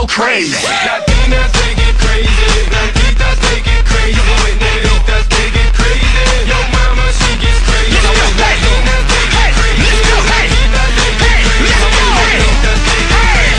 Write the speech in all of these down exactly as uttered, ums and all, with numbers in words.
go crazy. Latinas, they get crazy. Blanquitas, they get crazy. Negritas, they get crazy. Yo mama, she gets crazy. Latinas, they get crazy. Blanquitas, they get crazy. Negritas, they get crazy.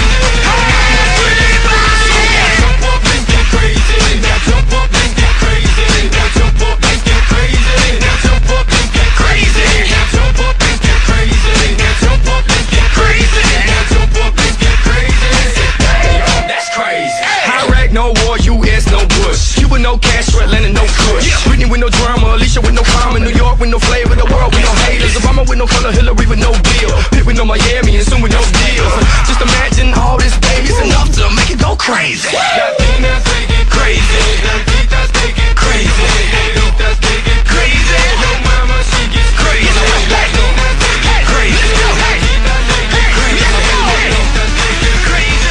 Jump up and get crazy. Now jump up and get crazy. Now jump up and get crazy. Now jump up and get crazy. Now jump up and get crazy. Now jump up and get crazy. Now jump up and get crazy. That's crazy. Iraq, no war, U S, no Bush. Cuba, no Castro, Atlanta, no Kush. Whitney with no drama, Alicia with no karma. New York with no flavor, the world with no haters. Obama with no color, Hillary with no bill. Pitt with no Miami, and soon with no deals. Just imagine all this baby's enough to make it go crazy. Latinas, they get crazy. Blanquitas, they get crazy. Negritas, they get crazy. Yo mama, she gets crazy. Latinas, they get crazy. Blanquitas, they get crazy. Negritas, they get crazy.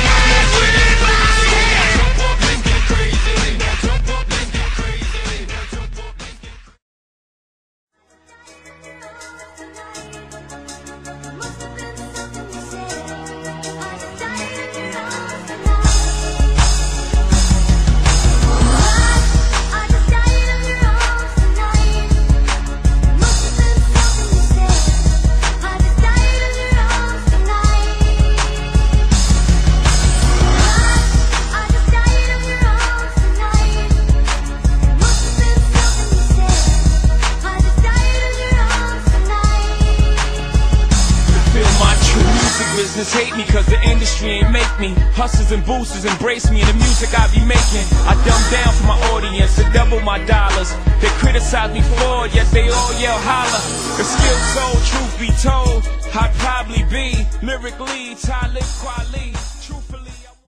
Jump up and get crazy. Now jump up and get crazy. Now jump up and get crazy. Business hate me cause the industry ain't make me. Hustlers and boosters embrace me in the music I be making. I dumb down for my audience to double my dollars. They criticize me for it, yet they all yell holla. The skill sold, truth be told, I'd probably be lyrically Talib Kweli.